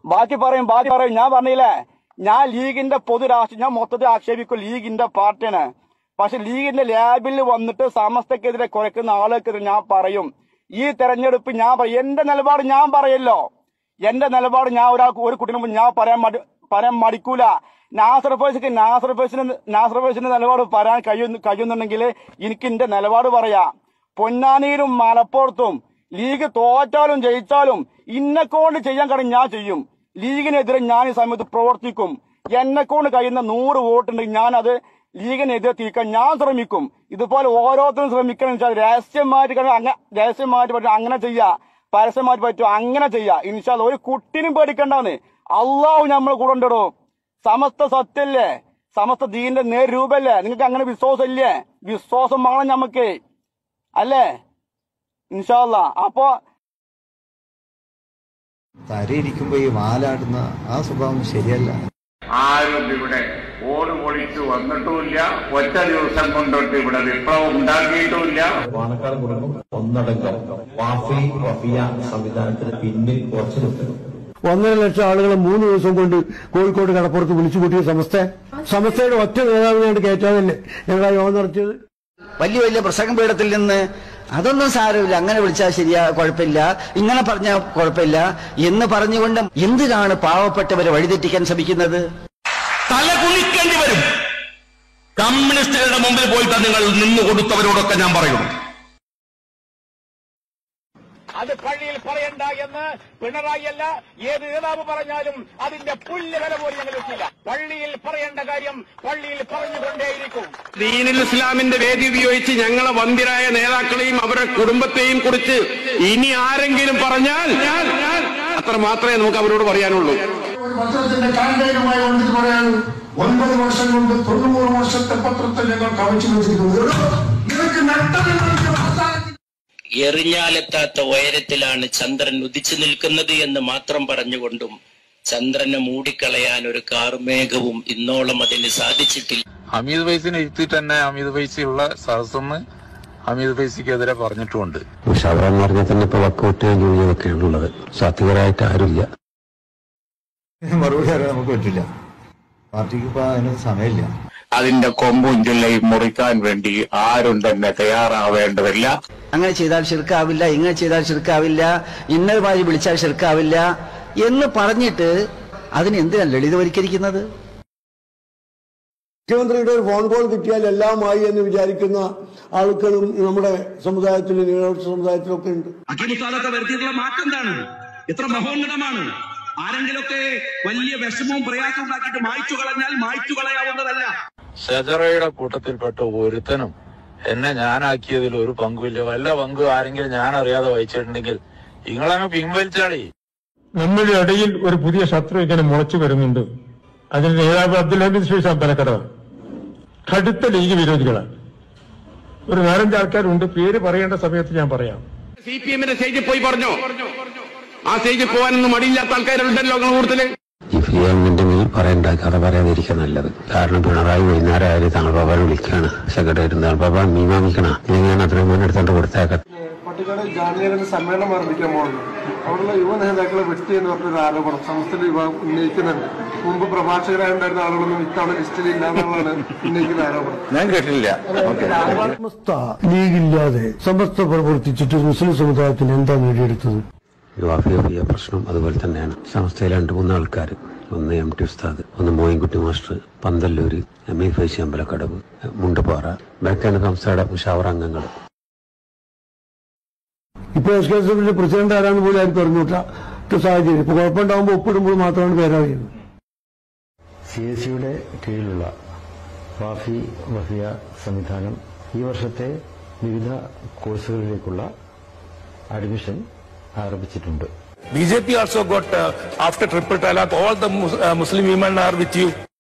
ബാക്കി പറയും. ഞാൻ പറഞ്ഞില്ലേ, ഞാൻ ലീഗിന്റെ പൊതുരാഷ്ട്രീയം ഞാൻ മൊത്തത്തിൽ ആക്ഷേപിക്കും ലീഗിന്റെ പാർട്ടിയാണ്. പക്ഷെ ലീഗിന്റെ ലാബിൽ വന്നിട്ട് സമസ്തക്കെതിരെ കുറയ്ക്കുന്ന ആളുകൾക്കെതിരെ ഞാൻ പറയും. ഈ തെരഞ്ഞെടുപ്പ് ഞാൻ പറയും. എന്റെ നിലപാട് ഞാൻ പറയല്ലോ. എന്റെ നിലപാട് ഞാൻ ഒരു കുട്ടിന് മുമ്പ് ഞാൻ പറയാൻ മടിക്കൂല. നാസർ ഫൈസിന്റെ നിലപാട് പറയാൻ കഴിയുന്നുണ്ടെങ്കിൽ എനിക്ക് എന്റെ നിലപാട് പറയാം. പൊന്നാനിയിലും മലപ്പുറത്തും ലീഗ് തോറ്റാലും ജയിച്ചാലും ഇന്നെക്കൊണ്ട് ചെയ്യാൻ കഴിയും ഞാൻ ചെയ്യും. ലീഗിനെതിരെ ഞാൻ ഈ സമയത്ത് പ്രവർത്തിക്കും. എന്നെക്കൊണ്ട് കഴിയുന്ന 100 വോട്ടുണ്ടെങ്കിൽ ഞാൻ അത് ലീഗിനെതിരെ തീർക്കാൻ ഞാൻ ശ്രമിക്കും. ഇതുപോലെ ഓരോരുത്തരും ശ്രമിക്കണം. രഹസ്യമായിട്ട് പറ്റും അങ്ങനെ ചെയ്യാ, പരസ്യമായിട്ട് പറ്റും അങ്ങനെ ചെയ്യാ. ഇൻഷാല്ലാ ഒരു കുട്ടിനും പേടിക്കണ്ടാന്ന്. അള്ളാഹു നമ്മളെ കൂടെ ഉണ്ടോ. സമസ്ത സത്യല്ലേ, സമസ്ത ദീന്റെ നേരൂപല്ലേ. നിങ്ങൾക്ക് അങ്ങനെ വിശ്വാസം ഇല്ലേ? വിശ്വാസം വേണം ഞമ്മക്ക് അല്ലേ? ഇൻഷാല്ലാ. അപ്പൊ തരയിരിക്കുമ്പോ ഈ വാലാടുന്ന ആ സ്വഭാവം ശരിയല്ല. ആരും ഇവിടെ ഓട് പൊളിച്ചു വന്നിട്ടുമില്ല. ഒറ്റ ദിവസം കൊണ്ടൊട്ട് ഇവിടെ വിപ്ലവം ഉണ്ടാക്കിയിട്ടുമില്ല. പാണക്കാട് കുടുംബം ഒന്നടങ്കം വാഫി വഫിയ സംവിധാനത്തിന് പിന്നിൽ ഉറച്ചു നിൽക്കുന്നു. 1.5 ലക്ഷം ആളുകളെ 3 ദിവസം കൊണ്ട് കോഴിക്കോട് കടപ്പുറത്ത് വിളിച്ചു കൂട്ടിയ സമസ്തയുടെ ഒറ്റ നേതാവിനെയാണ് കയറ്റാതല്ലേ ഞങ്ങൾ ആ യോഗം നടത്തിയത്. വലിയ പ്രസംഗപീഠത്തിൽ നിന്ന് അതൊന്നും സാരമില്ല, അങ്ങനെ വിളിച്ചാൽ ശരിയാ, കുഴപ്പമില്ല, ഇങ്ങനെ പറഞ്ഞാൽ കുഴപ്പമില്ല എന്ന് പറഞ്ഞുകൊണ്ട് എന്തിനാണ് പാവപ്പെട്ടവരെ വഴിതെറ്റിക്കാൻ ശ്രമിക്കുന്നത്? തല കുനിക്കേണ്ടി വരും. കമ്മ്യൂണിസ്റ്റുകളുടെ മുമ്പിൽ പോയി നിങ്ങൾ നിന്നു കൊടുത്തവരോടൊക്കെ ഞാൻ പറയുന്നു. അത് പള്ളിയിൽ പറയണ്ട എന്ന് പിണറായി അല്ല ഏത് നേതാവ് പറഞ്ഞാലും അതിന്റെ പുല്ല് വില പോലും ഞങ്ങൾ വെച്ചില്ല. പള്ളിയിൽ പറയേണ്ട കാര്യം പള്ളിയിൽ പറഞ്ഞുകൊണ്ടേയിരിക്കും. ദീനുൽ ഇസ്ലാമിന്റെ വേദി ഉപയോഗിച്ച് ഞങ്ങളെ വന്ധ്യരായ നേതാക്കളെയും അവരുടെ കുടുംബത്തെയും കുറിച്ച് ഇനി ആരെങ്കിലും പറഞ്ഞാൽ അത്ര മാത്രമേ നമുക്ക് അവരോട് പറയാനുള്ളൂ. പത്രത്തിന്റെ കാന്റൈനുമായി വന്നിട്ട് പറയാൻ 9 വർഷം കൊണ്ട് 90 വർഷത്തെ പത്രത്തിൽ ഞങ്ങൾ കവച്ചു വെച്ചിരിക്കുന്നു. ഇവർക്ക് എറിഞ്ഞാലെത്താത്ത ഉയരത്തിലാണ് ചന്ദ്രൻ ഉദിച്ചു നിൽക്കുന്നത് എന്ന് മാത്രം പറഞ്ഞുകൊണ്ടും ചന്ദ്രനെ മൂടിക്കളയാൻ ഒരു കാർമേഘവും ഇന്നോളം അതിന് സാധിച്ചിട്ടില്ല. ഹമീദ് ഫൈസിനെ ഇരുത്തിട്ട് തന്നെ ഹമീദ് ഫൈസിയുള്ള സദസ്സെന്ന് ഹമീദ് ഫൈസിക്കെതിരെ പറഞ്ഞിട്ടുമുണ്ട്. ഷവറെന്ന് പറഞ്ഞാൽ തന്നെ ഇപ്പൊ വക്കോട്ടുകയും ജോലിയൊക്കെയാണുള്ളത്. സാത്വികരായിട്ട് ആരുമില്ല. മറുപടി അറിയാൻ നമുക്ക് പറ്റില്ല. പാർട്ടിക്ക് ഇപ്പൊ അതിന് സമയമില്ല. അതിന്റെ കൊമ്പും ചുള്ളയും മുറിക്കാൻ വേണ്ടി ആരും തന്നെ തയ്യാറാവേണ്ടതില്ല. അങ്ങനെ ചെയ്താൽ ശിർക്കാവില്ല, ഇങ്ങനെ ചെയ്താൽ ശിർക്കാവില്ല, ഇന്നതുമായി വിളിച്ചാൽ ശിർക്കാവില്ല എന്ന് പറഞ്ഞിട്ട് അതിനെന്തിനാണ് ലളിതവൽക്കരിക്കുന്നത്? മുഖ്യമന്ത്രിയുടെ ഒരു ഫോൺ കോൾ കിട്ടിയാൽ എല്ലാമായി എന്ന് വിചാരിക്കുന്ന ആളുകളും നമ്മുടെ സമുദായത്തിലും ന്യൂനപക്ഷ സമുദായത്തിലൊക്കെ ഉണ്ട്. അഖിമുസാദൊക്കെ വരുത്തിയിട്ടുള്ള മാറ്റം എന്താണ്? എത്ര മഹോന്നതമാണ്! ആരെങ്കിലൊക്കെ വലിയ വിഷമവും പ്രയാസം ഉണ്ടാക്കിയിട്ട് മായ്ച്ചു കളഞ്ഞാൽ മായ്ച്ചു കളയാവുന്നതല്ല. ഷജറയുടെ കൂട്ടത്തിൽപ്പെട്ട ഒരുത്തനും എന്നെ ഞാനാക്കിയതിൽ ഒരു പങ്കുമില്ല. വല്ല പങ്കും ആരെങ്കിലും ഞാൻ അറിയാതെ വഹിച്ചിട്ടുണ്ടെങ്കിൽ നിങ്ങളങ്ങ് പിൻവലിച്ചാളി. നമ്മുടെ ഇടയിൽ ഒരു പുതിയ ശത്രു ഇങ്ങനെ മുളച്ചു വരുന്നുണ്ട്. അതിന്റെ നേതാവ് അബ്ദുൽ ഹമീദ് ഷെയ്ഖ് അമ്പലക്കടവ് കടുത്ത ലീഗ് വിരോധികളാണ്. ഒരു 4-5 ആൾക്കാരുണ്ട്, പേര് പറയേണ്ട സമയത്ത് ഞാൻ പറയാം. CPM-ന്റെ സ്റ്റേജിൽ പോയി പറഞ്ഞോ? ആ സ്റ്റേജിൽ പോകാനൊന്നും മടിയില്ലാത്ത ആൾക്കാരുണ്ടല്ലോ കൂടുതല്. ഈ ഫിയാമിന്റെ മേൽ പറയണ്ട, കഥ പറയാതിരിക്കാൻ നല്ലത്. കാരണം പിണറായി വൈകുന്നേരം ആയാലും തങ്ങൾ ബാബാനെ വിളിക്കുകയാണ്. സെക്രട്ടറി തങ്ങൾ ബാബ മീമാമിക്കണ ഞാൻ അത്രയും മുന്നേ എടുത്തോണ്ട് കൊടുത്തേക്കാം. പട്ടിക്കാട് ജാമ്യകരണ സമ്മേളനം ആരംഭിക്കാൻ പോകുന്നു. അവിടെയുള്ള യുവ നേതാക്കളെ വെട്ടി എന്ന് പറഞ്ഞൊരു ആരോപണം സമസ്ത വിഭാഗം ഉന്നയിക്കുന്നുണ്ട്. മുമ്പ് പ്രഭാഷകരായുണ്ടായിരുന്ന ആളുകളൊന്നും ഇത്തവണ ലിസ്റ്റിൽ ഇല്ല എന്നുള്ളതാണ് ഉന്നയിക്കുന്ന ആരോപണം. ഞാൻ കേട്ടില്ല. ലീഗില്ലാതെ സമസ്ത പ്രവർത്തിച്ചിട്ട് മുസ്ലിം സമുദായത്തിന് എന്താ നേടിയെടുത്തത്? വാഫിയ പ്രശ്നം അതുപോലെ തന്നെയാണ്. സംസ്ഥയിലെ 2-3 ആൾക്കാർ, ഒന്ന് MT ഉസ്താദ്, ഒന്ന് മോയിൻകുട്ടി മാസ്റ്റർ, പന്തല്ലൂര്, ഹമീദ് ഫൈസി അമ്പലക്കടവ്, മുണ്ടുപാറ, ഇവരൊക്കെയാണ് സംസ്ഥയുടെ മുഷാവറ അംഗങ്ങൾ. ഇപ്പൊ SKSFിന്റെ പ്രസിഡന്റ് ആരാന്ന് പോലും ആർക്കും അറിഞ്ഞൂട്ട സാഹചര്യം. ഇപ്പൊ കുഴപ്പമുണ്ടാകുമ്പോൾ ഒപ്പിടുമ്പോൾ മാത്രമാണ് പേരറിയുന്നത്. CAC-യുടെ കീഴിലുള്ള വാഫി വഫിയ സംവിധാനം ഈ വർഷത്തെ വിവിധ കോഴ്സുകളിലേക്കുള്ള അഡ്മിഷൻ ആരംഭിച്ചിട്ടുണ്ട്. BJP also got after triple talaq all the Muslim women are with you.